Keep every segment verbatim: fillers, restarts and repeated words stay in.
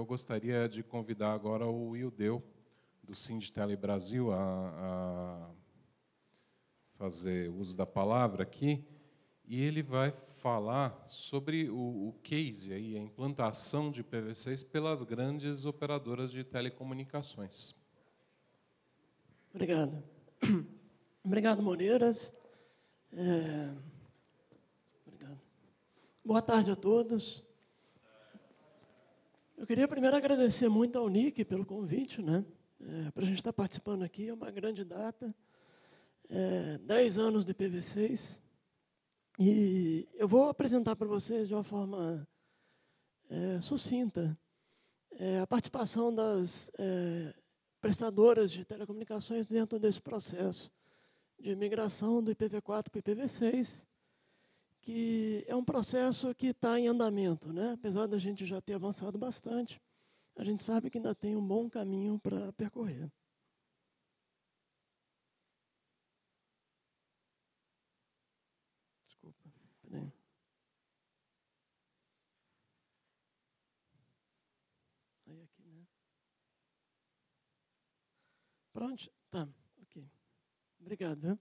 eu gostaria de convidar agora o Ildeu, do Sindtele Brasil, a, a fazer uso da palavra aqui, e ele vai falar sobre o, o case, aí, a implantação de I P v seis pelas grandes operadoras de telecomunicações. Obrigado. Obrigado, Moreiras. É... Obrigado. Boa tarde a todos. Eu queria primeiro agradecer muito ao Nick pelo convite, né? É, para a gente estar participando aqui, é uma grande data. É, dez anos do I P v seis. E eu vou apresentar para vocês de uma forma é, sucinta é, a participação das é, prestadoras de telecomunicações dentro desse processo de migração do I P v quatro para o I P v seis, que é um processo que está em andamento, né? Apesar da gente já ter avançado bastante, a gente sabe que ainda tem um bom caminho para percorrer. Desculpa, peraí. Aí aqui, né? Pronto? Tá, ok. Obrigado. Viu?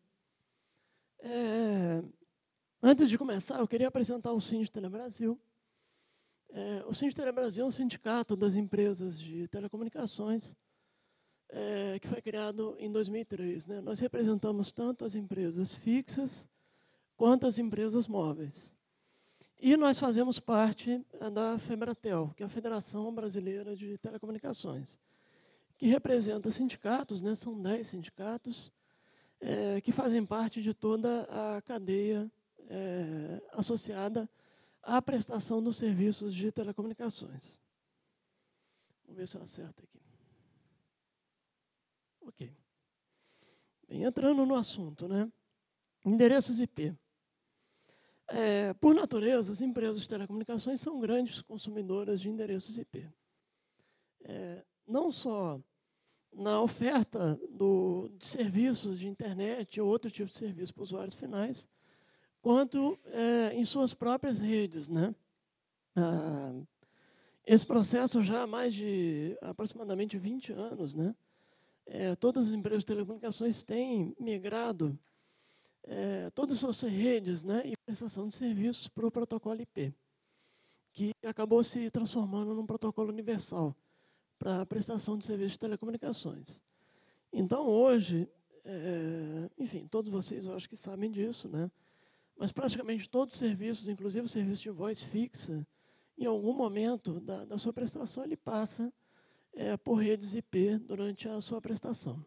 É, antes de começar, eu queria apresentar o Sindtele Brasil. É, o Sindtele Brasil é um sindicato das empresas de telecomunicações é, que foi criado em dois mil e três. Né? Nós representamos tanto as empresas fixas quanto as empresas móveis. E nós fazemos parte da FEBRATEL, que é a Federação Brasileira de Telecomunicações, que representa sindicatos, né? São dez sindicatos, é, que fazem parte de toda a cadeia é, associada à prestação dos serviços de telecomunicações. Vamos ver se eu acerto aqui. Ok. Bem, entrando no assunto, né? Endereços I P. É, por natureza, as empresas de telecomunicações são grandes consumidoras de endereços I P. É, não só na oferta do, de serviços de internet ou outro tipo de serviço para usuários finais, quanto é, em suas próprias redes. Né? Ah, esse processo já há mais de aproximadamente vinte anos, né? É, todas as empresas de telecomunicações têm migrado É, todas as suas redes, né, e prestação de serviços para o protocolo I P, que acabou se transformando num protocolo universal para a prestação de serviços de telecomunicações. Então, hoje, é, enfim, todos vocês eu acho que sabem disso, né, mas praticamente todos os serviços, inclusive o serviço de voz fixa, em algum momento da, da sua prestação, ele passa é, por redes I P durante a sua prestação.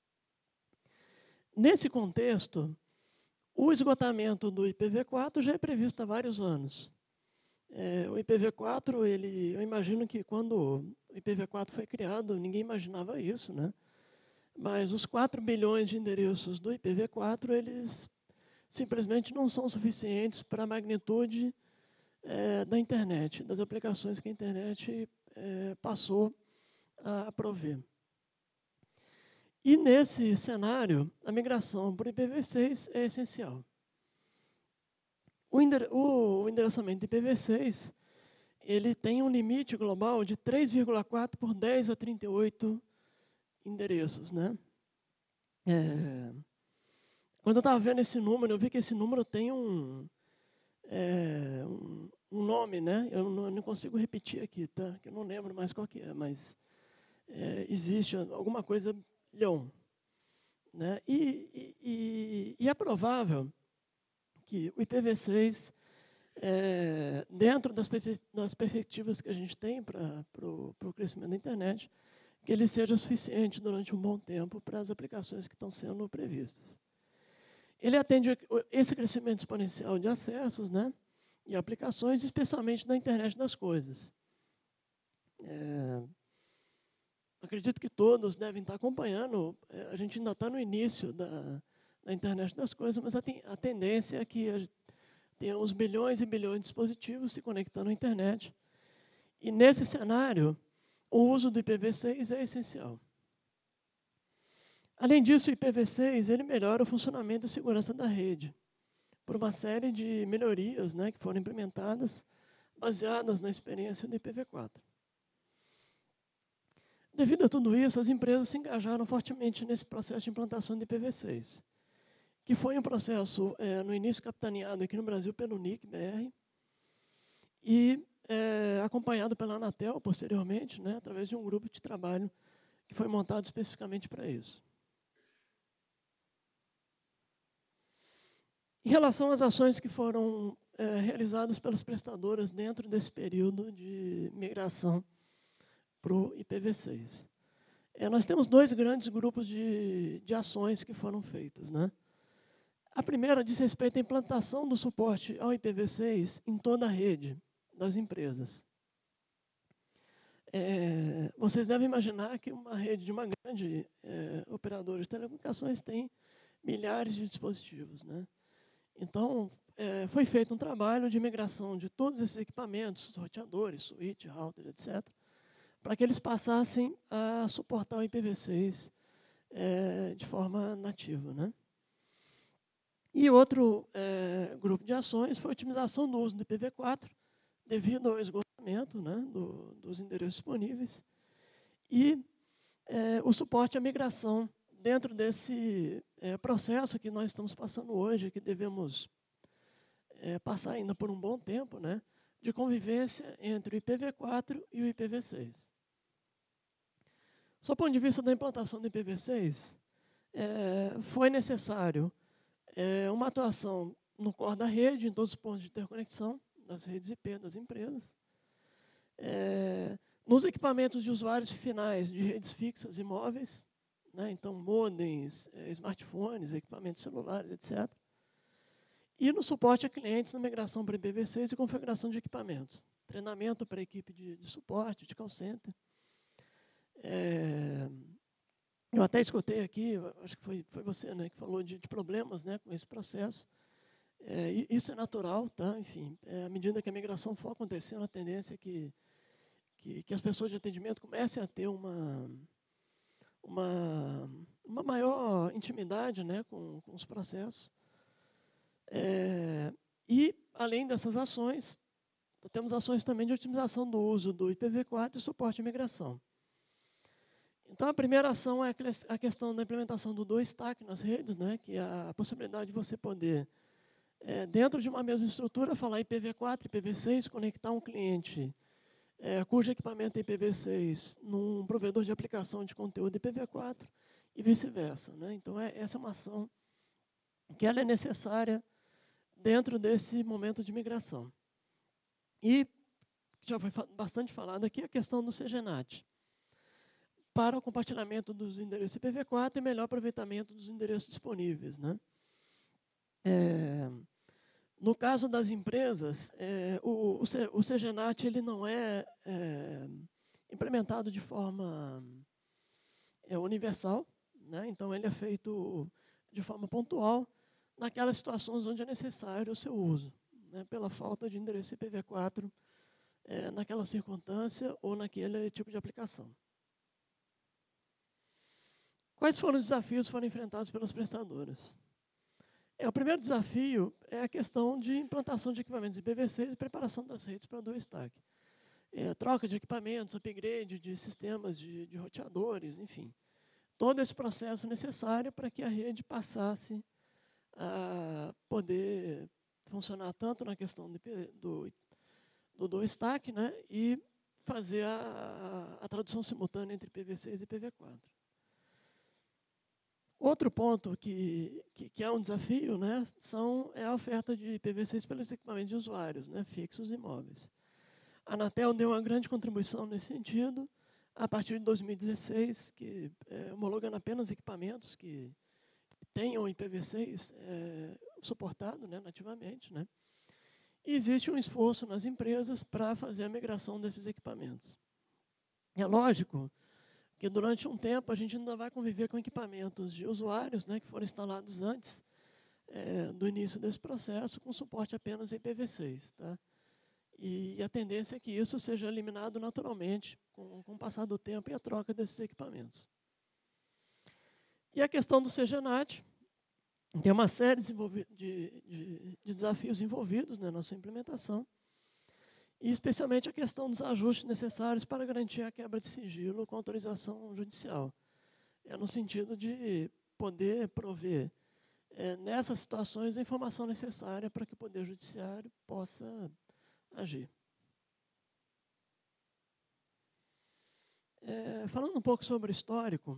Nesse contexto, o esgotamento do I P v quatro já é previsto há vários anos. É, o I P v quatro, ele, eu imagino que quando o I P v quatro foi criado, ninguém imaginava isso, né? Mas os quatro bilhões de endereços do I P v quatro, eles simplesmente não são suficientes para a magnitude é, da internet, das aplicações que a internet é, passou a prover. E, nesse cenário, a migração para o I P v seis é essencial. O, endere o endereçamento do I P v seis ele tem um limite global de três vírgula quatro por dez a trinta e oito endereços. Né? É, quando eu estava vendo esse número, eu vi que esse número tem um, é, um, um nome, né? Eu não, eu não consigo repetir aqui, tá? Que eu não lembro mais qual que é, mas é, existe alguma coisa... Leão. Né? E, e, e é provável que o I P v seis, é, dentro das, das perspectivas que a gente tem para o crescimento da internet, que ele seja suficiente durante um bom tempo para as aplicações que estão sendo previstas. Ele atende esse crescimento exponencial de acessos, né, e aplicações, especialmente na internet das coisas. É, Acredito que todos devem estar acompanhando. A gente ainda está no início da, da internet das coisas, mas a, ten, a tendência é que tenhamos bilhões e bilhões de dispositivos se conectando à internet. E, nesse cenário, o uso do I P v seis é essencial. Além disso, o I P v seis ele melhora o funcionamento e segurança da rede, por uma série de melhorias, né, que foram implementadas, baseadas na experiência do I P v quatro. Devido a tudo isso, as empresas se engajaram fortemente nesse processo de implantação de I P v seis, que foi um processo, é, no início, capitaneado aqui no Brasil pelo N I C B R e é, acompanhado pela Anatel, posteriormente, né, através de um grupo de trabalho que foi montado especificamente para isso. Em relação às ações que foram é, realizadas pelas prestadoras dentro desse período de migração para o I P v seis. É, nós temos dois grandes grupos de, de ações que foram feitas, né? A primeira diz respeito à implantação do suporte ao I P v seis em toda a rede das empresas. É, vocês devem imaginar que uma rede de uma grande é, operadora de telecomunicações tem milhares de dispositivos, né? Então, é, foi feito um trabalho de migração de todos esses equipamentos, roteadores, switch, router, etcétera, para que eles passassem a suportar o I P v seis é, de forma nativa, né? E outro é, grupo de ações foi a otimização do uso do I P v quatro, devido ao esgotamento, né, do, dos endereços disponíveis, e é, o suporte à migração dentro desse é, processo que nós estamos passando hoje, que devemos é, passar ainda por um bom tempo, né, de convivência entre o I P v quatro e o I P v seis. Do ponto de vista da implantação do I P v seis, é, foi necessário é, uma atuação no core da rede, em todos os pontos de interconexão das redes I P das empresas, é, nos equipamentos de usuários finais de redes fixas e móveis, né, então modems, é, smartphones, equipamentos celulares, etcétera, e no suporte a clientes na migração para I P v seis e configuração de equipamentos, treinamento para a equipe de, de suporte, de call center. É, eu até escutei aqui, acho que foi, foi você, né, que falou de, de problemas, né, com esse processo. É, isso é natural, tá? Enfim, é, à medida que a migração for acontecendo, a tendência é que, que, que as pessoas de atendimento comecem a ter uma, uma, uma maior intimidade, né, com, com os processos. É, e, além dessas ações, temos ações também de otimização do uso do I P v quatro e suporte à migração. Então, a primeira ação é a questão da implementação do dual stack nas redes, né, que é a possibilidade de você poder, é, dentro de uma mesma estrutura, falar I P v quatro, I P v seis, conectar um cliente é, cujo equipamento é I P v seis num provedor de aplicação de conteúdo I P v quatro e vice-versa, né? Então, é, essa é uma ação que ela é necessária dentro desse momento de migração. E, já foi bastante falado aqui, a questão do C G N A T, para o compartilhamento dos endereços I P v quatro e melhor aproveitamento dos endereços disponíveis, né? É, no caso das empresas, é, o, o, C, o C G N A T ele não é, é implementado de forma é, universal, né? Então ele é feito de forma pontual naquelas situações onde é necessário o seu uso, né? Pela falta de endereço I P v quatro é, naquela circunstância ou naquele tipo de aplicação. Quais foram os desafios que foram enfrentados pelas prestadoras? É, o primeiro desafio é a questão de implantação de equipamentos I P v seis e preparação das redes para dual stack. É, troca de equipamentos, upgrade de sistemas de, de roteadores, enfim. Todo esse processo necessário para que a rede passasse a poder funcionar tanto na questão do, do, do dual stack, né, e fazer a, a, a tradução simultânea entre I P v seis e I P v quatro. Outro ponto que, que, que é um desafio, né, são, é a oferta de I P v seis pelos equipamentos de usuários, né, fixos e móveis. A Anatel deu uma grande contribuição nesse sentido, a partir de dois mil e dezesseis, que é, homologando apenas equipamentos que tenham I P v seis é, suportado, né, nativamente, né. E existe um esforço nas empresas para fazer a migração desses equipamentos. É lógico que durante um tempo a gente ainda vai conviver com equipamentos de usuários, né, que foram instalados antes é, do início desse processo, com suporte apenas I P v seis. Tá? E a tendência é que isso seja eliminado naturalmente com, com o passar do tempo e a troca desses equipamentos. E a questão do C G N A T, tem uma série de, de, de, de desafios envolvidos, né, na sua implementação. e especialmente a questão dos ajustes necessários para garantir a quebra de sigilo com autorização judicial. É no sentido de poder prover, é, nessas situações, a informação necessária para que o Poder Judiciário possa agir. É, falando um pouco sobre o histórico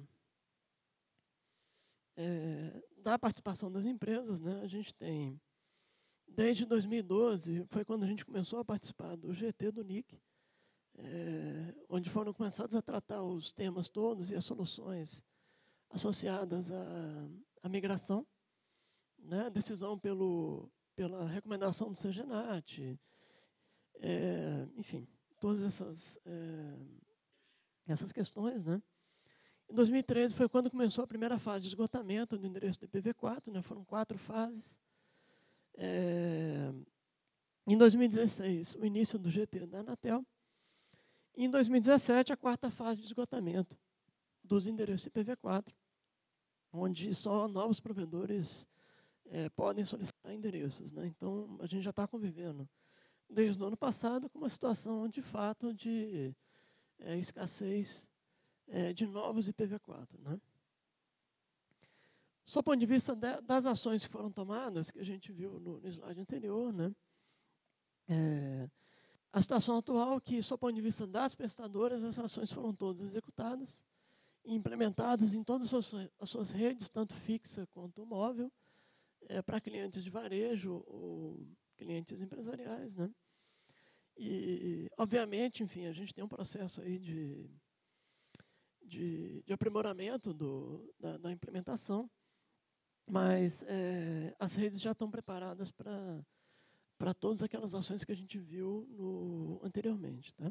é, da participação das empresas, né, a gente tem, desde dois mil e doze, foi quando a gente começou a participar do G T do N I C, é, onde foram começados a tratar os temas todos e as soluções associadas à, à migração, né, decisão pelo, pela recomendação do Segenat, é, enfim, todas essas... É, essas questões, né? Em dois mil e treze foi quando começou a primeira fase de esgotamento do endereço do I P v quatro, né? Foram quatro fases. É, em dois mil e dezesseis, o início do G T da Anatel. E em dois mil e dezessete, a quarta fase de esgotamento dos endereços I P v quatro, onde só novos provedores é, podem solicitar endereços, né? Então, a gente já está convivendo, desde o ano passado, com uma situação, de fato, de É, escassez é, de novos I P v quatro. Né? Só do ponto de vista de, das ações que foram tomadas, que a gente viu no, no slide anterior, né? É, a situação atual, que, só do ponto de vista das prestadoras, as ações foram todas executadas e implementadas em todas as suas, as suas redes, tanto fixa quanto móvel, é, para clientes de varejo ou clientes empresariais, né? E, obviamente, enfim, a gente tem um processo aí de, de, de aprimoramento do, da, da implementação, mas é, as redes já estão preparadas para para todas aquelas ações que a gente viu no, anteriormente. Tá?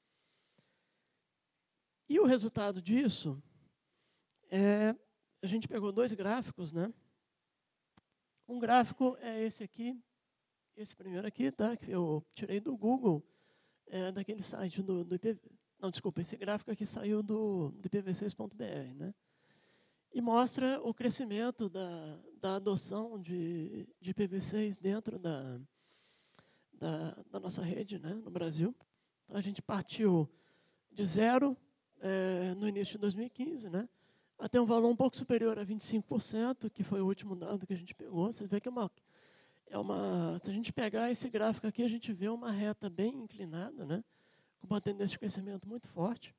E o resultado disso é, a gente pegou dois gráficos, né? Um gráfico é esse aqui, esse primeiro aqui, tá? Que eu tirei do Google, é, daquele site do, do I P v. Não, desculpa, esse gráfico aqui saiu do, do I P v seis ponto b r, né? E mostra o crescimento da, da adoção de, de I P v seis dentro da, da, da nossa rede, né, no Brasil. Então, a gente partiu de zero é, no início de dois mil e quinze, né, até um valor um pouco superior a vinte e cinco por cento, que foi o último dado que a gente pegou. Você vê que é uma, é uma... Se a gente pegar esse gráfico aqui, a gente vê uma reta bem inclinada, né, com uma tendência de crescimento muito forte.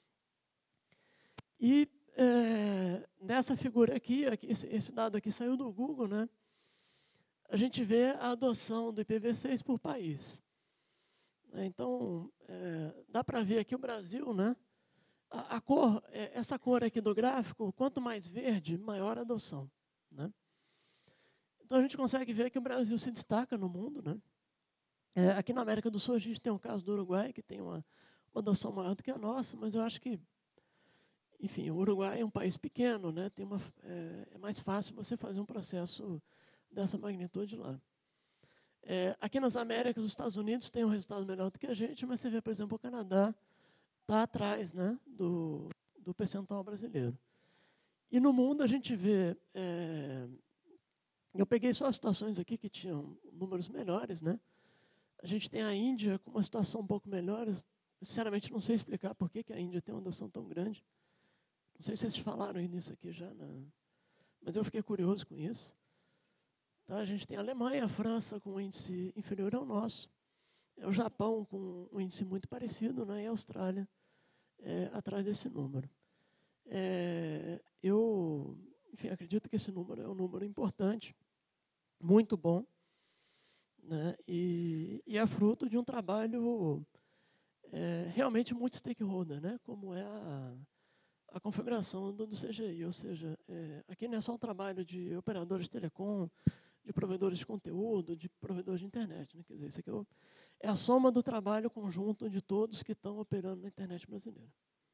E é, nessa figura aqui, aqui esse, esse dado aqui saiu do Google, né, a gente vê a adoção do I P v seis por país. Então, é, dá para ver aqui o Brasil, né? A, a cor, é, essa cor aqui do gráfico, quanto mais verde, maior a adoção. Né? Então, a gente consegue ver que o Brasil se destaca no mundo. Né? É, aqui na América do Sul, a gente tem um caso do Uruguai, que tem uma, uma adoção maior do que a nossa, mas eu acho que, enfim, o Uruguai é um país pequeno, né? Tem uma, é, é mais fácil você fazer um processo dessa magnitude lá. É, aqui nas Américas, os Estados Unidos têm um resultado melhor do que a gente, mas você vê, por exemplo, o Canadá está atrás, né, do, do percentual brasileiro. E no mundo a gente vê... É, eu peguei só as situações aqui que tinham números melhores. Né? A gente tem a Índia com uma situação um pouco melhor. Eu, sinceramente, não sei explicar por que, que a Índia tem uma adoção tão grande. Não sei se vocês falaram nisso aqui já, na, mas eu fiquei curioso com isso. Tá, a gente tem a Alemanha, a França com um índice inferior ao nosso, é o Japão com um índice muito parecido, né, e a Austrália é, atrás desse número. É, eu, enfim, acredito que esse número é um número importante, muito bom, né, e, e é fruto de um trabalho é, realmente muito stakeholder, né, como é a, a configuração do, do C G I, ou seja, é, aqui não é só um trabalho de operadores de telecom, de provedores de conteúdo, de provedores de internet. Né? Quer dizer, isso aqui é a soma do trabalho conjunto de todos que estão operando na internet brasileira.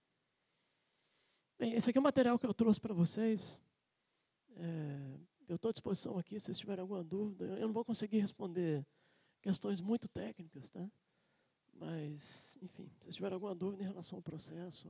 Bem, esse aqui é o material que eu trouxe para vocês. É, eu estou à disposição aqui, se vocês tiverem alguma dúvida. Eu não vou conseguir responder questões muito técnicas, tá? Mas, enfim, se vocês tiverem alguma dúvida em relação ao processo...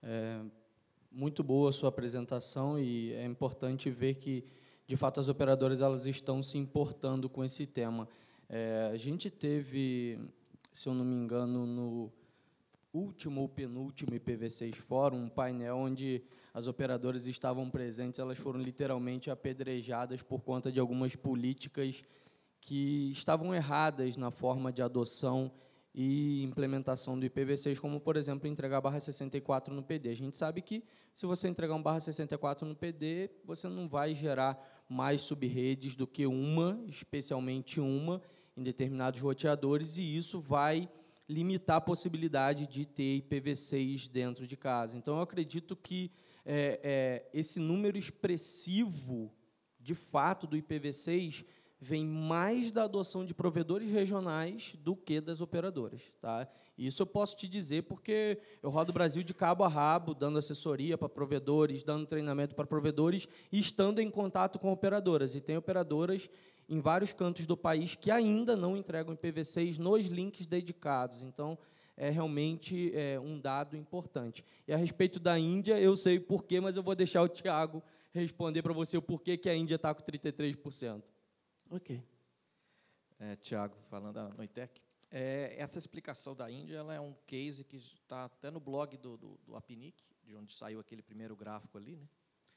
É, muito boa a sua apresentação e é importante ver que, de fato, as operadoras elas estão se importando com esse tema. É, a gente teve, se eu não me engano, no último ou penúltimo I P v seis Fórum, um painel onde as operadoras estavam presentes, elas foram literalmente apedrejadas por conta de algumas políticas que estavam erradas na forma de adoção e implementação do I P v seis, como, por exemplo, entregar barra sessenta e quatro no P D. A gente sabe que, se você entregar um barra sessenta e quatro no P D, você não vai gerar mais subredes do que uma, especialmente uma, em determinados roteadores, e isso vai limitar a possibilidade de ter I P v seis dentro de casa. Então, eu acredito que é, é, esse número expressivo, de fato, do I P v seis vem mais da adoção de provedores regionais do que das operadoras. Tá? Isso eu posso te dizer porque eu rodo o Brasil de cabo a rabo, dando assessoria para provedores, dando treinamento para provedores e estando em contato com operadoras. E tem operadoras em vários cantos do país que ainda não entregam I P v seis nos links dedicados. Então, é realmente é, um dado importante. E, a respeito da Índia, eu sei por quê, mas eu vou deixar o Tiago responder para você o porquê que a Índia está com trinta e três por cento. Ok. É, Tiago, falando da Noitec, é, essa explicação da Índia ela é um case que está até no blog do, do, do Apinic, de onde saiu aquele primeiro gráfico ali, né?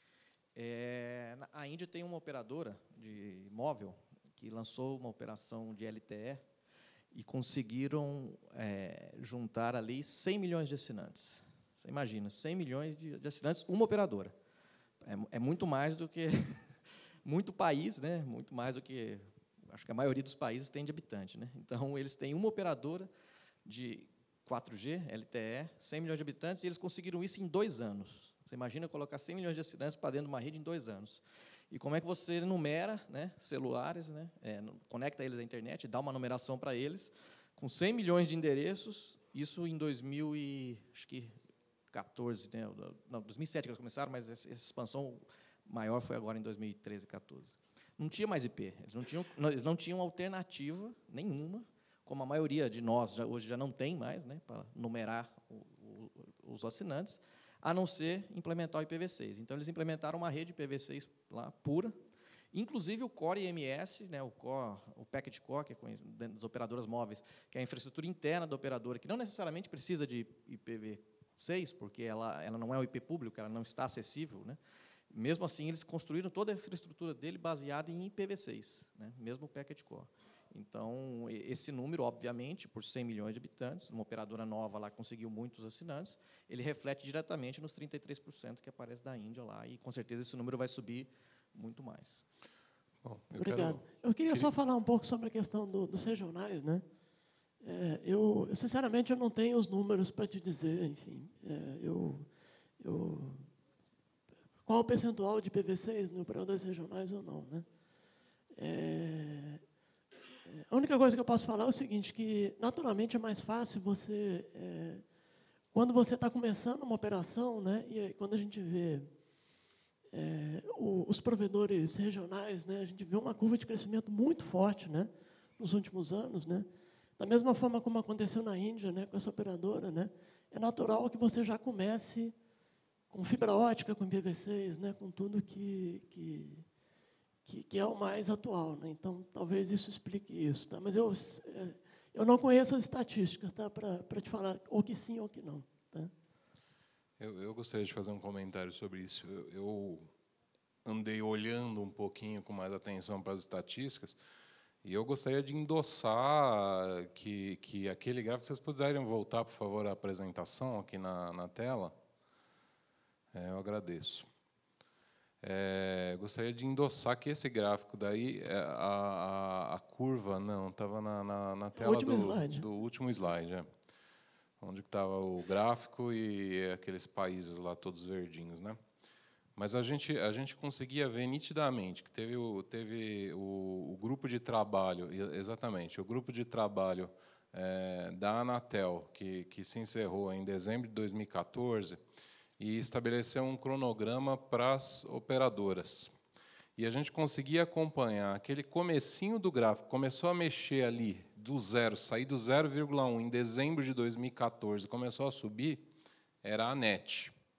É, a Índia tem uma operadora de móvel que lançou uma operação de L T E e conseguiram é, juntar ali cem milhões de assinantes. Você imagina, cem milhões de, de assinantes, uma operadora. É, é muito mais do que muito país, né? Muito mais do que acho que a maioria dos países tem de habitante, né? Então, eles têm uma operadora de quatro G, L T E, cem milhões de habitantes, e eles conseguiram isso em dois anos. Você imagina colocar cem milhões de assinantes para dentro de uma rede em dois anos. E como é que você numera, né, celulares, né, é, conecta eles à internet, dá uma numeração para eles, com cem milhões de endereços, isso em dois mil e quatorze, né, não, dois mil e sete que eles começaram, mas essa expansão maior foi agora em dois mil e treze, quatorze. Não tinha mais I P, eles não tinham, eles não tinham alternativa nenhuma, como a maioria de nós já, hoje já não tem mais, né, para numerar o, o, os assinantes, a não ser implementar o I P v seis. Então, eles implementaram uma rede I P v seis lá, pura, inclusive o Core I M S, né, o, core, o Packet Core, que é dentro das operadoras móveis, que é a infraestrutura interna da operadora, que não necessariamente precisa de I P v seis, porque ela, ela não é um I P público, ela não está acessível, né? Mesmo assim, eles construíram toda a infraestrutura dele baseada em I P v seis, né, mesmo o Packet Core. Então, esse número, obviamente, por cem milhões de habitantes, uma operadora nova lá conseguiu muitos assinantes, ele reflete diretamente nos trinta e três por cento que aparece da Índia lá, e, com certeza, esse número vai subir muito mais. Bom, eu Obrigado. Quero... Eu queria só falar um pouco sobre a questão do, dos regionais, né? É, eu, eu, sinceramente, eu não tenho os números para te dizer, enfim. É, eu, eu, qual o percentual de I P v seis no operadores regionais ou não, né? É, A única coisa que eu posso falar é o seguinte, que, naturalmente, é mais fácil você, é, quando você está começando uma operação, né, e aí, quando a gente vê é, o, os provedores regionais, né, a gente vê uma curva de crescimento muito forte, né, nos últimos anos. Né, da mesma forma como aconteceu na Índia, né, com essa operadora, né, é natural que você já comece com fibra ótica, com I P v seis, né, com tudo que... que Que, que é o mais atual, né? Então, talvez isso explique isso. Tá? Mas eu, eu não conheço as estatísticas, tá? Para te falar ou que sim ou que não. Tá? Eu, eu gostaria de fazer um comentário sobre isso. Eu, eu andei olhando um pouquinho com mais atenção para as estatísticas e eu gostaria de endossar que, que aquele gráfico, vocês puderem voltar, por favor, a apresentação aqui na, na tela, é, eu agradeço. É, gostaria de endossar que esse gráfico daí, a, a, a curva, não, estava na, na, na tela último do, slide. do último slide, é, onde estava o gráfico e aqueles países lá todos verdinhos, né? Mas a gente a gente conseguia ver nitidamente que teve o teve o, o grupo de trabalho, exatamente, o grupo de trabalho é, da Anatel que que se encerrou em dezembro de dois mil e quatorze. E estabeleceu um cronograma para as operadoras. E a gente conseguia acompanhar aquele comecinho do gráfico, começou a mexer ali do zero, sair do zero vírgula um em dezembro de dois mil e quatorze, começou a subir, era a NET.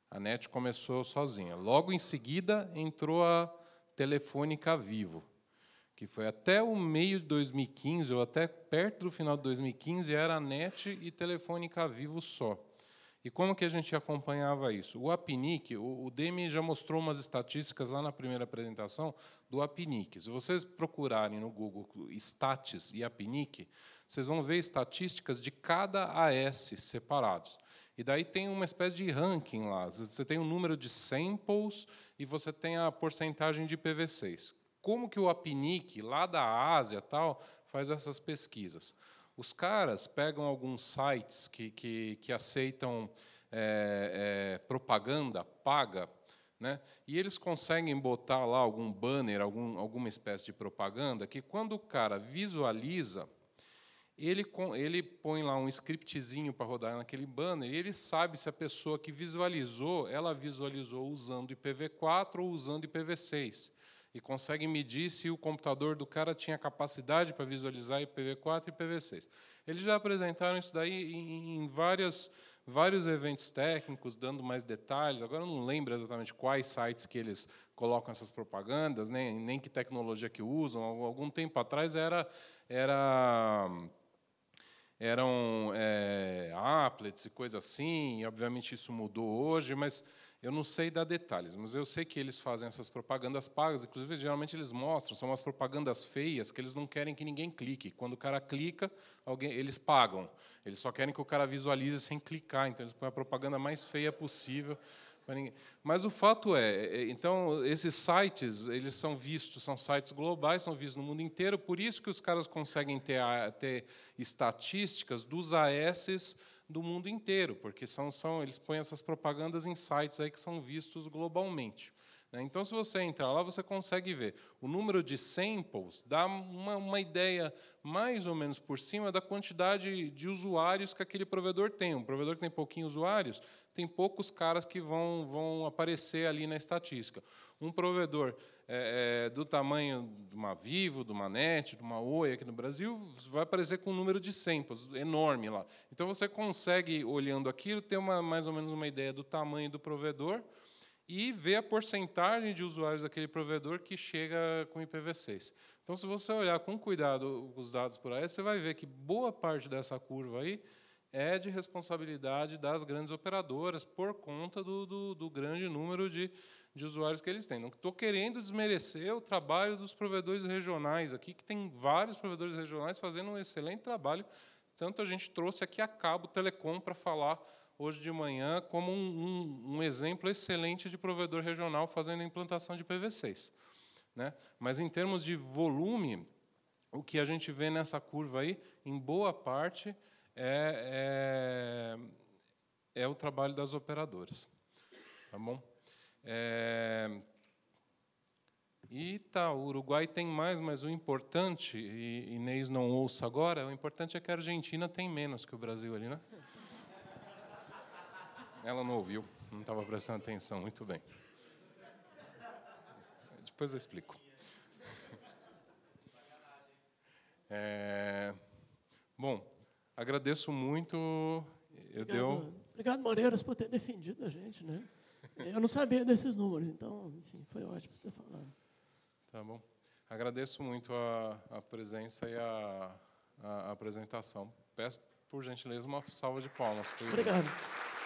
A NET começou sozinha. Logo em seguida, entrou a Telefônica Vivo, que foi até o meio de dois mil e quinze, ou até perto do final de dois mil e quinze, era a NET e Telefônica Vivo só. E como que a gente acompanhava isso? O Apinic, o, o Demi já mostrou umas estatísticas lá na primeira apresentação do Apinic. Se vocês procurarem no Google Statis e Apinic, vocês vão ver estatísticas de cada A S separados. E daí tem uma espécie de ranking lá. Você tem o número de samples e você tem a porcentagem de I P v seis. Como que o Apinic, lá da Ásia, tal, faz essas pesquisas? Os caras pegam alguns sites que, que, que aceitam é, é, propaganda paga, né? E eles conseguem botar lá algum banner, algum, alguma espécie de propaganda, que quando o cara visualiza, ele, ele põe lá um scriptzinho para rodar naquele banner, e ele sabe se a pessoa que visualizou, ela visualizou usando I P v quatro ou usando I P v seis. E consegue medir se o computador do cara tinha capacidade para visualizar I P v quatro e I P v seis. Eles já apresentaram isso daí em várias, vários eventos técnicos, dando mais detalhes. Agora eu não lembro exatamente quais sites que eles colocam essas propagandas, nem, nem que tecnologia que usam. Algum tempo atrás era, era, eram é, applets e coisa assim, e obviamente isso mudou hoje, mas eu não sei dar detalhes, mas eu sei que eles fazem essas propagandas pagas, inclusive, geralmente eles mostram, são umas propagandas feias que eles não querem que ninguém clique. Quando o cara clica, alguém, eles pagam. Eles só querem que o cara visualize sem clicar, então eles põem a propaganda mais feia possível para ninguém. Mas o fato é, então, esses sites, eles são vistos, são sites globais, são vistos no mundo inteiro, por isso que os caras conseguem ter, ter estatísticas dos A S do mundo inteiro, porque são, são, eles põem essas propagandas em sites aí que são vistos globalmente. Então, se você entrar lá, você consegue ver o número de samples, dá uma, uma ideia mais ou menos por cima da quantidade de usuários que aquele provedor tem. Um provedor que tem pouquinhos usuários, tem poucos caras que vão, vão aparecer ali na estatística. Um provedor é, é, do tamanho de uma Vivo, de uma NET, de uma Oi aqui no Brasil, vai aparecer com um número de samples enorme lá. Então, você consegue, olhando aquilo, ter uma, mais ou menos uma ideia do tamanho do provedor e ver a porcentagem de usuários daquele provedor que chega com I P v seis. Então, se você olhar com cuidado os dados por aí, você vai ver que boa parte dessa curva aí é de responsabilidade das grandes operadoras por conta do, do, do grande número de, de usuários que eles têm. Não estou querendo desmerecer o trabalho dos provedores regionais aqui, que tem vários provedores regionais fazendo um excelente trabalho. Tanto a gente trouxe aqui a Cabo Telecom para falar hoje de manhã como um, um, um exemplo excelente de provedor regional fazendo a implantação de I P v seis. Né? Mas, em termos de volume, o que a gente vê nessa curva aí, em boa parte, é, é, é o trabalho das operadoras. Tá bom? É, e tá, o Uruguai tem mais, mas o importante, e Inês não ouça agora, o importante é que a Argentina tem menos que o Brasil ali, né? Ela não ouviu, não estava prestando atenção. Muito bem. Depois eu explico. É, bom, agradeço muito. Eu Obrigado, deu... obrigado, Moreiras, por ter defendido a gente, né? Eu não sabia desses números, então, enfim, foi ótimo você ter falado. Tá bom. Agradeço muito a, a presença e a, a, a apresentação. Peço, por gentileza, uma salva de palmas. Obrigado.